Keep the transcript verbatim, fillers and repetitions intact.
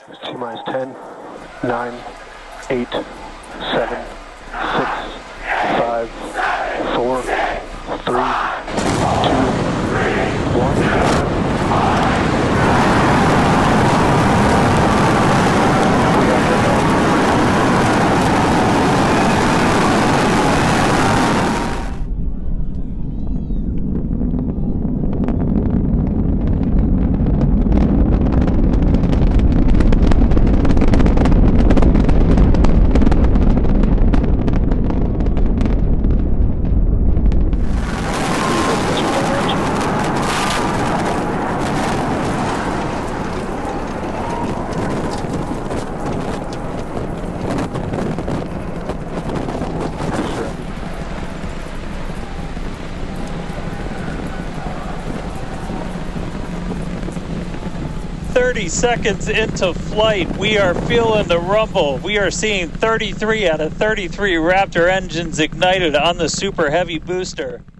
T minus ten, nine, eight, seven, six, five, four, three, two, one. thirty seconds into flight, we are feeling the rumble. We are seeing thirty-three out of thirty-three Raptor engines ignited on the Super Heavy booster.